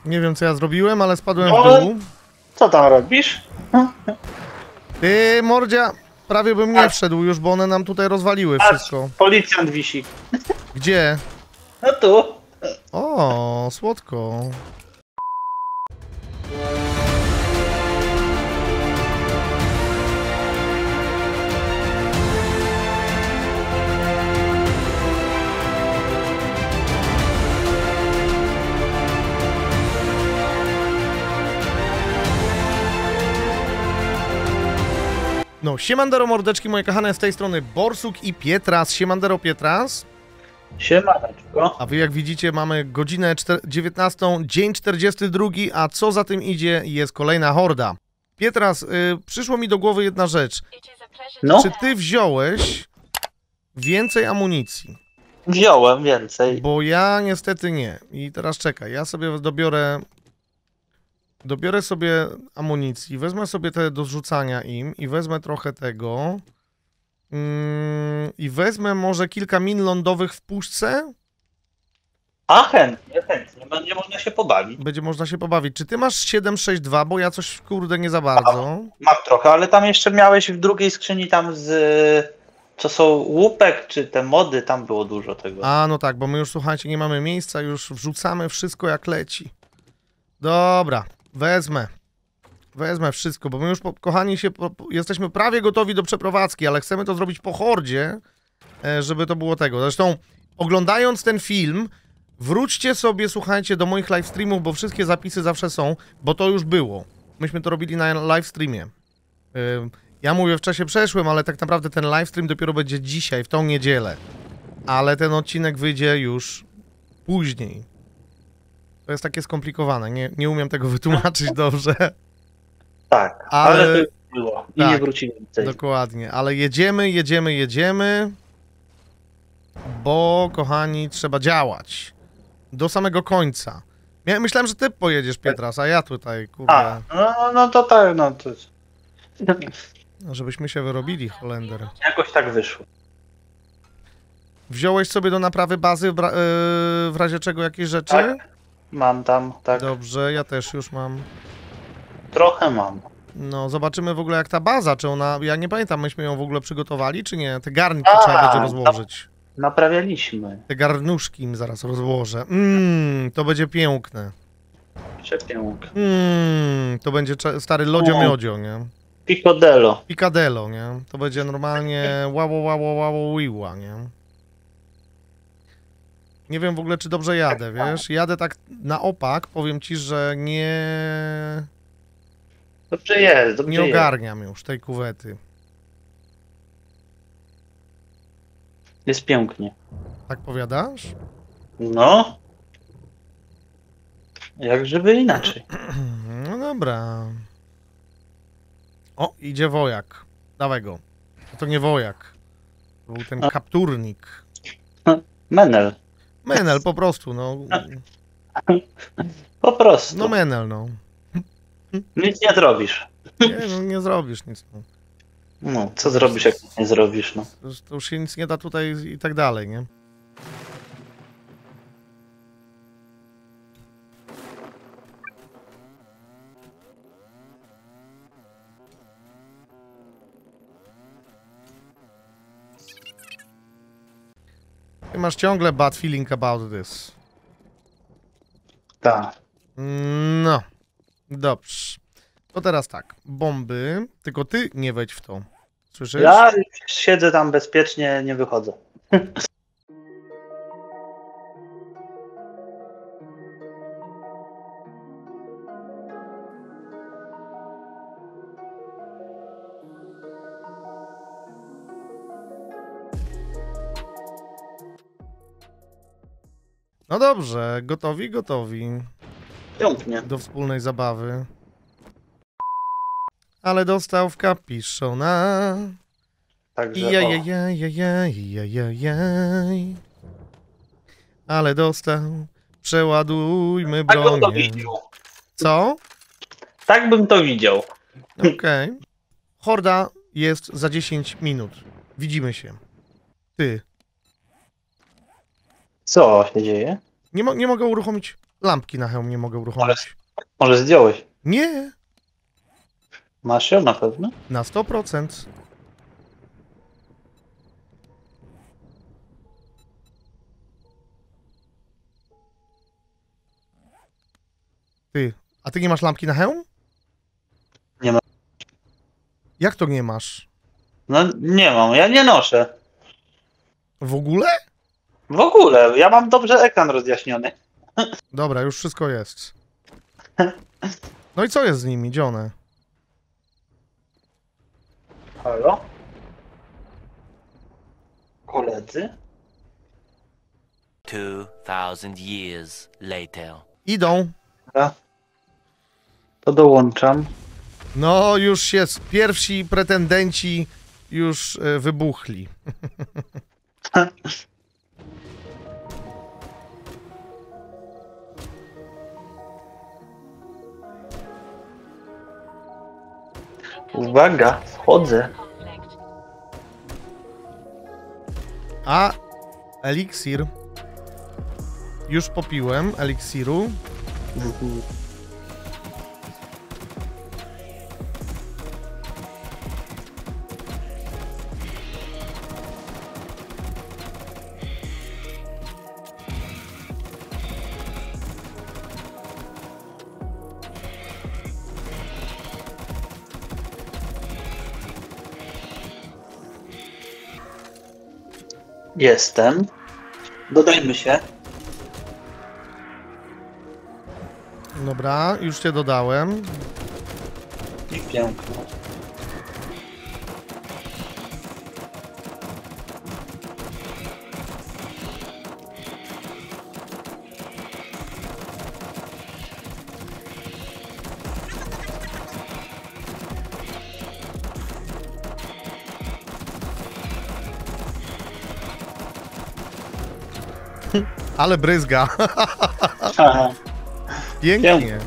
Nie wiem, co ja zrobiłem, ale spadłem No, w dół. co tam robisz? Ty, mordzia, prawie bym nie wszedł już, bo one nam tutaj rozwaliły wszystko. Policjant wisi. Gdzie? No tu. O, słodko. No, siemandero mordeczki moje kochane, z tej strony Borsuk i Pietras. Siemandero Pietras. Siemaneczko. A wy jak widzicie mamy godzinę 19, dzień 42, a co za tym idzie jest kolejna horda. Pietras, przyszło mi do głowy jedna rzecz. No, Czy ty wziąłeś więcej amunicji? wziąłem więcej. Bo ja niestety nie. I teraz czekaj, ja sobie dobiorę sobie amunicji, wezmę sobie te do rzucania im i wezmę trochę tego. I wezmę może kilka min lądowych w puszce. A chętnie. Będzie można się pobawić. Będzie można się pobawić. Czy ty masz 7,62, bo ja coś kurde nie za bardzo. Mam trochę, ale tam jeszcze miałeś w drugiej skrzyni tam z... Co są łupek, czy te mody, tam było dużo tego. A, no tak, bo my już, słuchajcie, nie mamy miejsca, już wrzucamy wszystko jak leci. Dobra, wezmę wszystko, bo my już, kochani, jesteśmy prawie gotowi do przeprowadzki, ale chcemy to zrobić po hordzie, żeby to było tego. Zresztą, oglądając ten film, wróćcie sobie, słuchajcie, do moich live streamów, bo wszystkie zapisy zawsze są, bo to już było. Myśmy to robili na live streamie. Ja mówię w czasie przeszłym, ale tak naprawdę ten live stream dopiero będzie dzisiaj, w tą niedzielę. Ale ten odcinek wyjdzie już później. To jest takie skomplikowane, nie umiem tego wytłumaczyć dobrze. Tak, ale to już było i tak, nie wróci więcej. Dokładnie, ale jedziemy, bo, kochani, trzeba działać. Do samego końca. Myślałem, że ty pojedziesz, Pietras, a ja tutaj, kurde... A, no to tak, no to... Żebyśmy się wyrobili, Holender. Jakoś tak wyszło. Wziąłeś sobie do naprawy bazy w razie czego jakieś rzeczy? Tak. Mam tam, tak. Dobrze, ja też już mam. Trochę mam. No, zobaczymy w ogóle jak ta baza, czy ona... Ja nie pamiętam, myśmy ją w ogóle przygotowali, czy nie? Te garnki trzeba będzie rozłożyć. Naprawialiśmy. Te garnuszki im zaraz rozłożę. To będzie piękne. Przepiękne. To będzie stary lodzio-miodzio, nie? Picadillo. Picadillo, nie? To będzie normalnie łało, nie? Nie wiem w ogóle, czy dobrze jadę, wiesz? Jadę tak na opak, powiem ci, że Dobrze jest, dobrze nie ogarniam już tej kuwety. Jest pięknie. Tak powiadasz? No. Jak żeby inaczej. No dobra. O, idzie wojak. Dawaj go. To nie wojak. To był ten kapturnik. Menel. Menel, po prostu, no. Po prostu. No menel, no. Nic nie zrobisz. Nie zrobisz nic, no. No, co zrobisz, jak nic nie zrobisz, no. To już się nic nie da tutaj i tak dalej, nie? Ty masz ciągle bad feeling about this. Tak. No. Dobrze. To teraz tak. Bomby. Tylko ty nie wejdź w to. Słyszysz? Ja siedzę tam bezpiecznie, nie wychodzę. No dobrze. Gotowi. Pięknie. Do wspólnej zabawy. Ale dostał w kapiszona. Także Jajajajajajajajaj. Ale dostał. Przeładujmy tak bym to bronię. widział. Co? Tak bym to widział. Okej. Horda jest za 10 minut. Widzimy się. Ty. Co się dzieje? Nie mogę uruchomić. Lampki na hełm nie mogę uruchomić. Może zdjąłeś? Nie, Masz ją na pewno? na 100%. Ty, a ty nie masz lampki na hełm? Nie mam. Jak to nie masz? No nie mam, ja nie noszę. W ogóle? W ogóle, ja mam dobrze ekran rozjaśniony. Dobra, już wszystko jest. No i co jest z nimi? Gdzie one? Halo? Koledzy? 2000 years later. Idą. Dobra. To dołączam. No, już się pierwsi pretendenci już wybuchli. Uwaga, wchodzę. A eliksir. Już popiłem eliksiru. Jestem. Dodajmy się. Dobra, już cię dodałem. I piękno. Ale bryzga. Aha. Pięknie.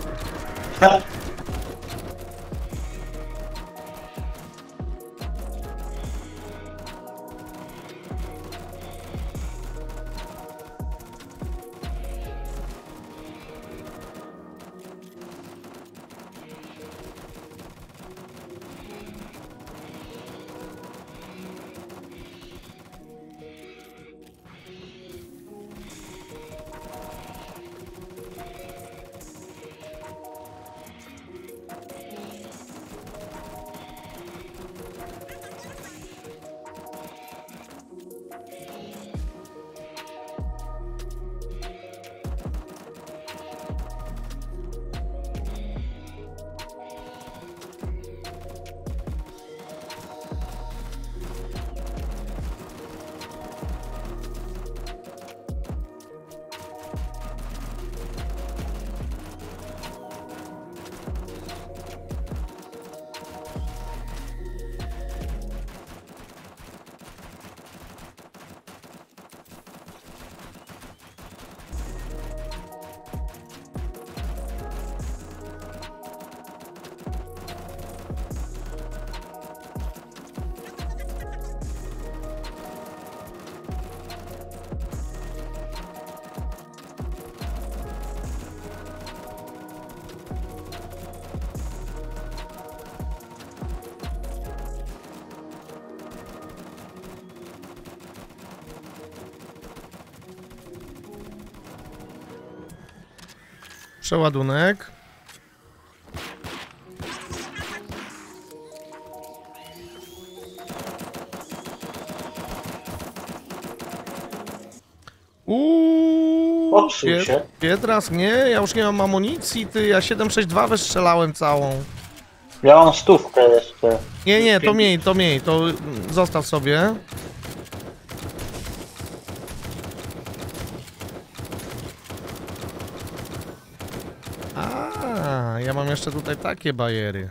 Przeładunek. Popsuł się. Pietras, nie, ja już nie mam amunicji, ty, ja 7,62 wystrzelałem całą. Ja mam 100 jeszcze. Nie, to miej, to zostaw sobie. A, ja mam jeszcze tutaj takie bajery.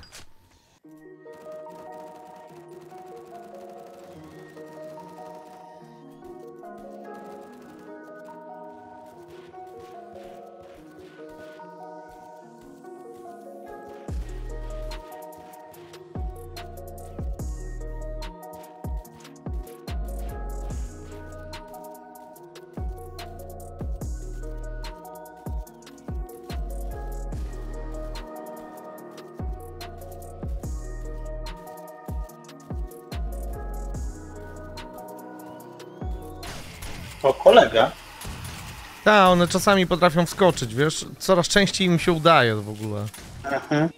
To kolega. Tak, one czasami potrafią wskoczyć, wiesz? Coraz częściej im się udaje w ogóle. Mhm.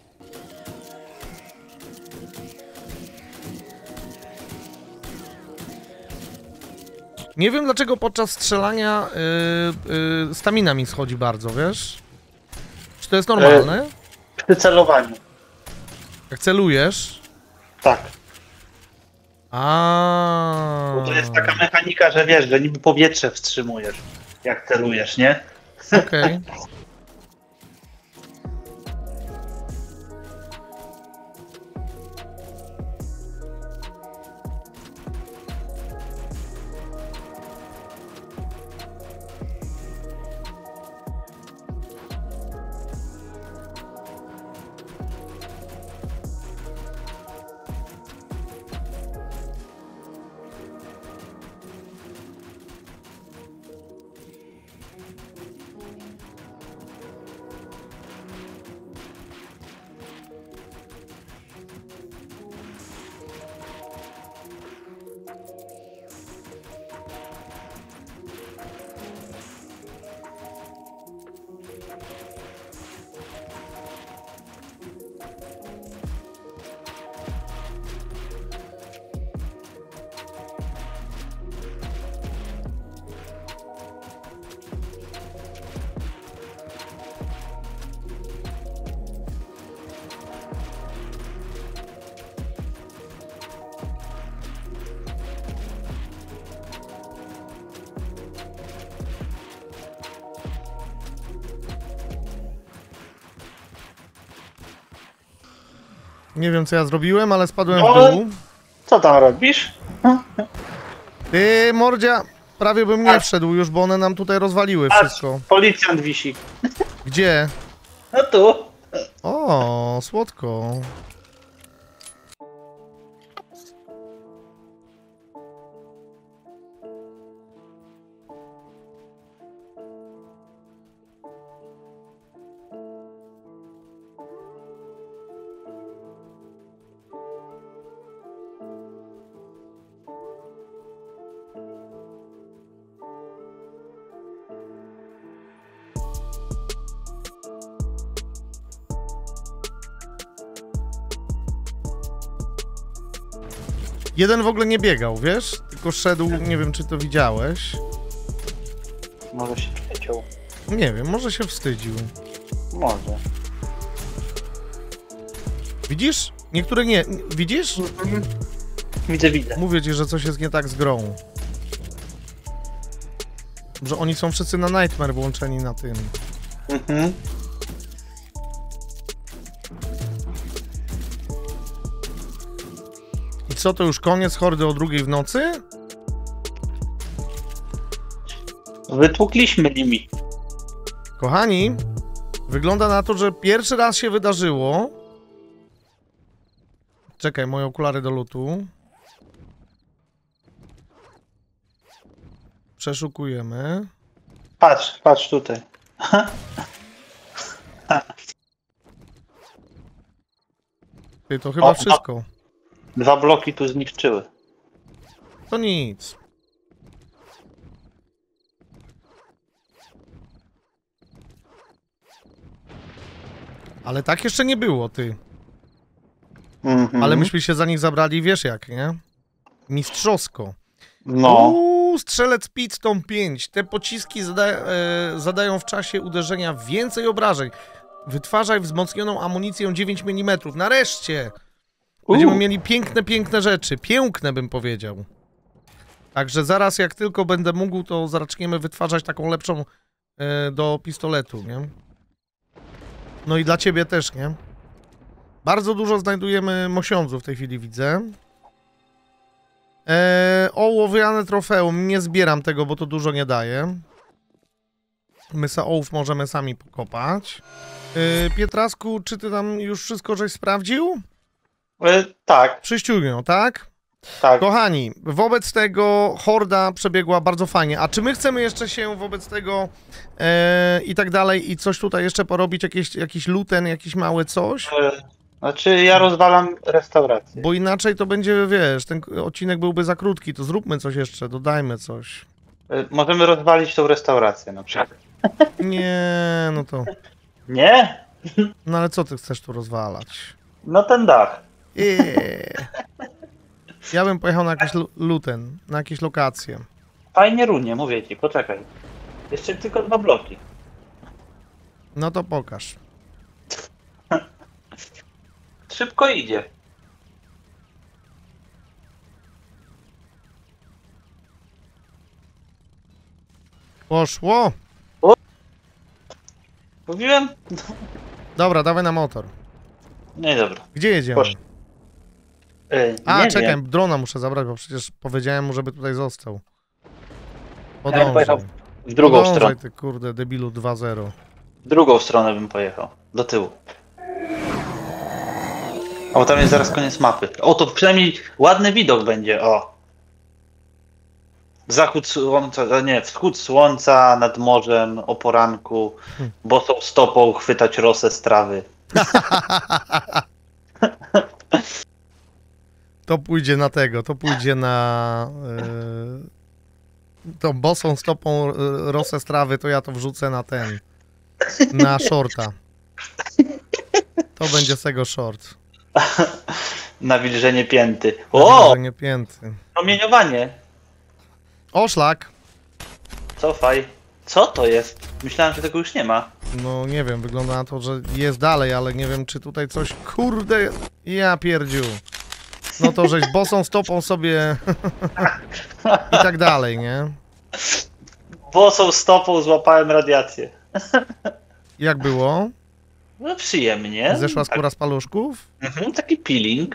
Nie wiem dlaczego podczas strzelania stamina mi schodzi bardzo, wiesz? Czy to jest normalne? Przy celowaniu. Jak celujesz? Tak. A. Bo to jest taka mechanika, że wiesz, że niby powietrze wstrzymujesz, jak celujesz, nie? Okej. Nie wiem co ja zrobiłem, ale spadłem w dół. Co tam robisz? Ty, mordzia, prawie bym nie wszedł już, bo one nam tutaj rozwaliły wszystko. Policjant wisi. Gdzie? No tu. O, słodko. Jeden w ogóle nie biegał, wiesz? Tylko szedł, nie wiem czy to widziałeś. Może się przeciął. Nie wiem, może się wstydził. Może. Widzisz? Niektóre nie. Widzisz? Widzę. Mówię ci, że coś jest nie tak z grą. Że oni są wszyscy na Nightmare włączeni na tym. Mhm. I co, to już koniec hordy o 2 w nocy? Wytłukliśmy nimi. Kochani, wygląda na to, że pierwszy raz się wydarzyło. Czekaj, moje okulary do lutu. Przeszukujemy. Patrz tutaj. Ty, to chyba wszystko. 2 bloki tu zniszczyły. To nic. Ale tak jeszcze nie było, ty. Mhm. Ale myśmy się za nich zabrali, wiesz jak, nie? Mistrzowsko. No. Strzelec Pitstone 5. Te pociski zadają w czasie uderzenia więcej obrażeń. Wytwarzaj wzmocnioną amunicję 9 mm. Nareszcie! Będziemy mieli piękne rzeczy. Piękne bym powiedział. Także zaraz jak tylko będę mógł, to zaczniemy wytwarzać taką lepszą do pistoletu, nie? No i dla ciebie też, nie? Bardzo dużo znajdujemy mosiądzów w tej chwili, widzę. Ołowiane trofeum. Nie zbieram tego, bo to dużo nie daje. Mysa ołów możemy sami pokopać. Pietrasku, czy ty tam już wszystko żeś sprawdził? Tak. Przyściugnią, tak? Tak. Kochani, wobec tego horda przebiegła bardzo fajnie. A czy my chcemy jeszcze się wobec tego i tak dalej i coś tutaj jeszcze porobić? Jakiś luten, jakiś mały coś? Znaczy ja rozwalam restaurację. Bo inaczej to będzie, wiesz, ten odcinek byłby za krótki, to zróbmy coś jeszcze, dodajmy coś. Możemy rozwalić tą restaurację na przykład. Nie, no to... Nie? No ale co ty chcesz tu rozwalać? No ten dach. Ja bym pojechał na jakiś luten, na jakieś lokacje. Fajnie runie, mówię ci, poczekaj. Jeszcze tylko 2 bloki. No to pokaż. Szybko idzie. Poszło! Mówiłem? Dobra, dawaj na motor. Nie, dobra. Gdzie jedziemy? Poszło. A, Nie czekaj, wiem. drona muszę zabrać, bo przecież powiedziałem mu, żeby tutaj został. Ja bym pojechał Podążaj. w drugą Podążaj, stronę. ty kurde, debilu 2-0. W drugą stronę bym pojechał. Do tyłu. O, tam jest zaraz koniec mapy. O, to przynajmniej ładny widok będzie, o. Zachód słońca, nie, wschód słońca nad morzem o poranku, bosą stopą chwytać rosę z trawy. To pójdzie na tego, to pójdzie na... tą bosą stopą rosę z trawy, to ja to wrzucę na ten... Na shorta. To będzie z tego short. Nawilżenie pięty. O! O! Nie pięty. Promieniowanie. O, szlak! Cofaj. Co to jest? Myślałem, że tego już nie ma. No nie wiem, wygląda na to, że jest dalej, ale nie wiem, czy tutaj coś... Kurde, ja pierdziu. No to żeś bosą stopą sobie... I tak dalej, nie? Bosą stopą złapałem radiację. Jak było? No przyjemnie. Zeszła skóra z paluszków? Taki peeling.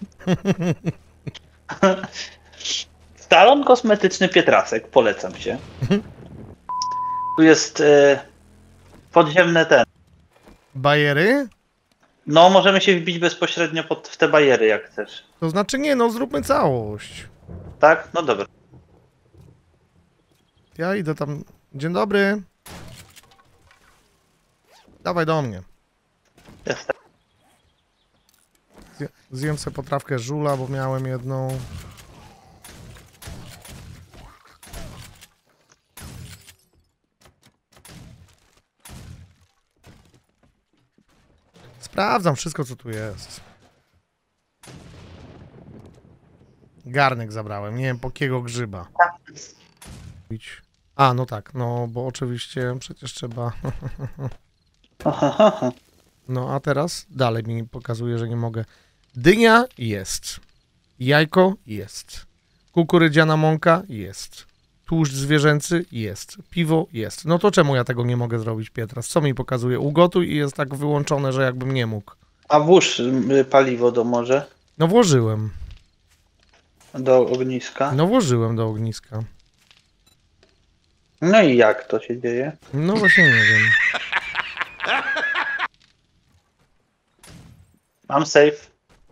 Salon kosmetyczny Pietrasek, polecam się. Tu jest podziemne ten. Bajery? No, możemy się wbić bezpośrednio w te bajery, jak chcesz. To znaczy nie, no zróbmy całość. Tak? No dobra. Ja idę tam... Dzień dobry. Dawaj do mnie. Jestem. Zjem sobie potrawkę żula, bo miałem jedną. Sprawdzam wszystko, co tu jest. Garnek zabrałem, nie wiem po jakiego grzyba. A, no tak, no bo oczywiście przecież trzeba... No a teraz dalej mi pokazuje, że nie mogę. Dynia jest. Jajko jest. Kukurydziana mąka jest. Tłuszcz zwierzęcy jest. Piwo jest. No to czemu ja tego nie mogę zrobić, Pietras? Co mi pokazuje? Ugotuj i jest tak wyłączone, że jakbym nie mógł. A włóż paliwo do morza, No włożyłem. do ogniska. No włożyłem do ogniska. No i jak to się dzieje? No właśnie nie wiem. Mam safe.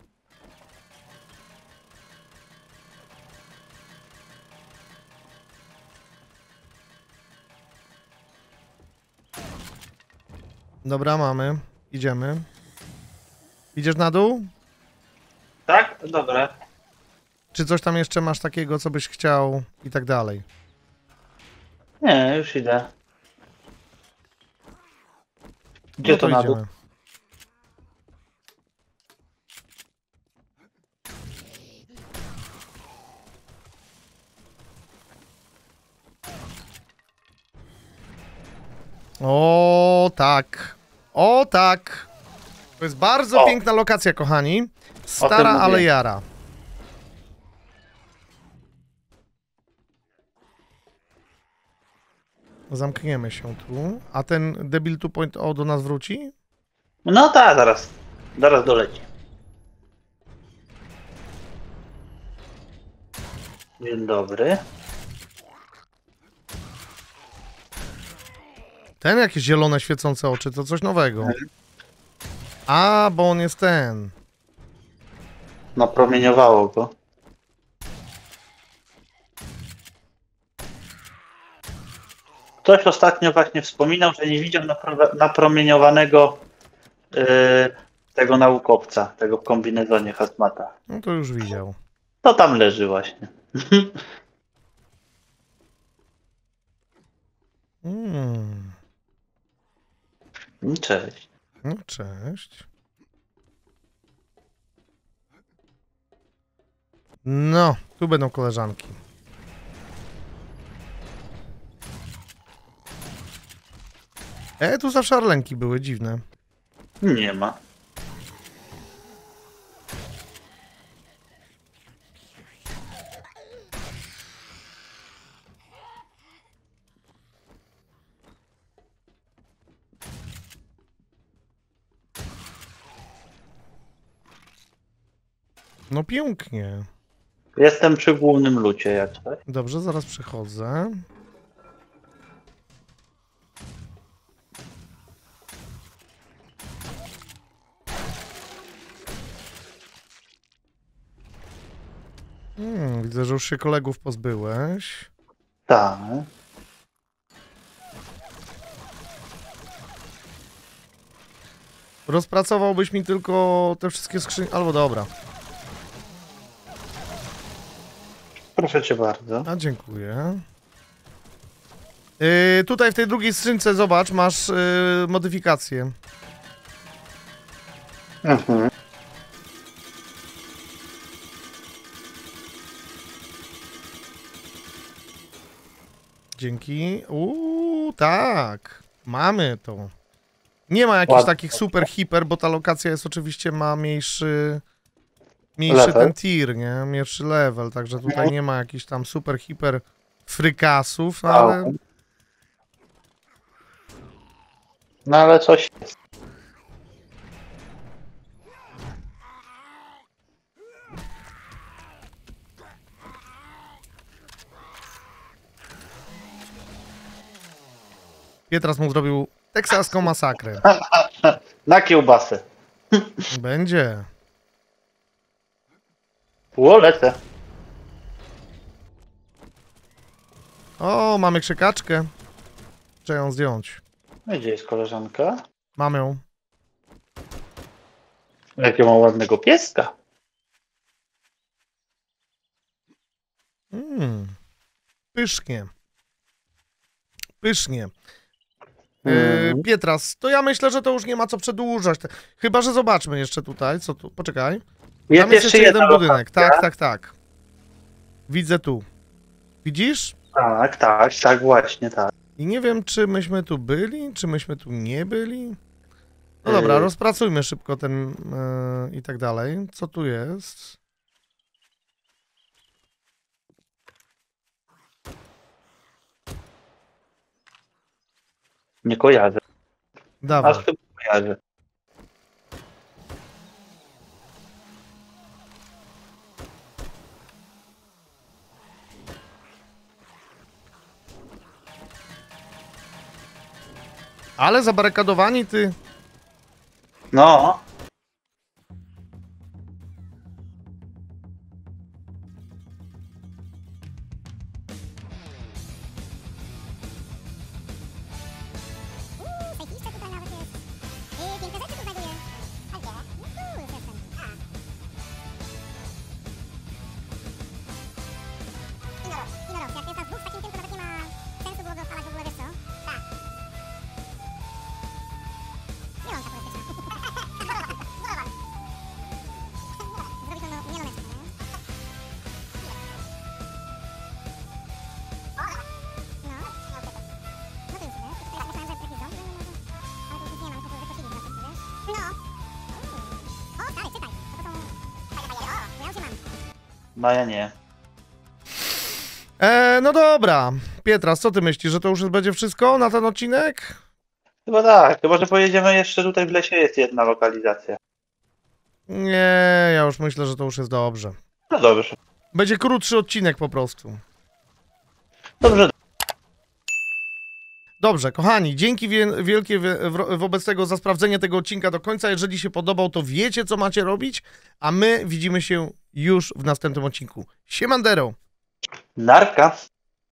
Dobra, mamy. Idziemy. Idziesz na dół? Tak? Dobra. Czy coś tam jeszcze masz takiego, co byś chciał i tak dalej? Nie, już idę. Gdzie No to na dół? idziemy. O tak. O tak. To jest bardzo O. piękna lokacja, kochani. Stara, mówię. ale jara. Zamkniemy się tu. A ten debil 2.0 do nas wróci? No tak, zaraz. Zaraz doleci. Dzień dobry. Ten jakieś zielone świecące oczy, to coś nowego. A, bo on jest ten. Napromieniowało go. Ktoś ostatnio właśnie wspominał, że nie widział napromieniowanego tego naukowca, tego w kombinezonie hazmata. No to już widział. To tam leży właśnie. Mm. Cześć. No, cześć. No, tu będą koleżanki. Tu zawsze Arlenki były, dziwne. Nie ma. No pięknie. Jestem przy głównym lucie, jak coś. Dobrze, zaraz przychodzę. Widzę, że już się kolegów pozbyłeś. Tak. Rozpracowałbyś mi tylko te wszystkie skrzynie. Albo dobra. Proszę cię bardzo. A dziękuję. Tutaj w tej drugiej skrzynce, zobacz, masz modyfikacje. Mhm. Dzięki. Tak. Mamy to. Nie ma jakichś Ładnie. takich super hiper, bo ta lokacja jest oczywiście ma mniejszy Level. ten tier, nie? Mniejszy level, także tutaj nie ma jakichś tam super hiper frykasów, ale No ale coś jest. Pietras mu zrobił teksaską masakrę. Na kiełbasę. Będzie. Lecę. O, mamy krzykaczkę. Trzeba ją zdjąć. Gdzie jest koleżanka? Mam ją. Jakiego ma ładnego pieska. Pysznie. Pysznie. Mhm. Pietras, to ja myślę, że to już nie ma co przedłużać. Chyba, że zobaczmy jeszcze tutaj, co tu. Poczekaj. Tam jest jeszcze jeden budynek. lokacja. Tak. Widzę tu. Widzisz? Tak, właśnie, tak. I nie wiem, czy myśmy tu byli, czy myśmy tu nie byli. No dobra, rozpracujmy szybko ten i tak dalej. Co tu jest? Nie kojarzę. Dawaj. Aż chyba kojarzę. Ale zabarykadowani ty. No. Sejfiszcze tutaj nawet jest. Piękne rzeczy tu znajduję. A gdzie? No tu już jestem. Inoros. Jak jest nas dwóch z takim tym, to nawet nie ma sensu było go odpalać w ogóle, wiesz co? Tak. Mielonka turystyczna. Zbudowan. Zrobić to mieloneczkę, nie? No. No to już idę. Tutaj myślałem, że jakiś dom będzie może. Ale tu już nic nie ma, myślę, że wykosili na wszyscy, wiesz? No. O, stary, czytaj. To są fajne bariery. O, ja już je mam. No ja nie. No dobra. Pietras, co ty myślisz, że to już będzie wszystko na ten odcinek? Chyba tak. Chyba, że pojedziemy jeszcze tutaj w lesie jest jedna lokalizacja. Nie, ja już myślę, że to już jest dobrze. No dobrze. Będzie krótszy odcinek po prostu. Dobrze. Dobrze, kochani, dzięki wielkie wobec tego za sprawdzenie tego odcinka do końca. Jeżeli się podobał, to wiecie, co macie robić, a my widzimy się już w następnym odcinku. Siemandero! Narka.